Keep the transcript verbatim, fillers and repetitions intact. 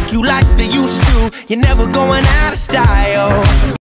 you like they used to. You're never going out of style.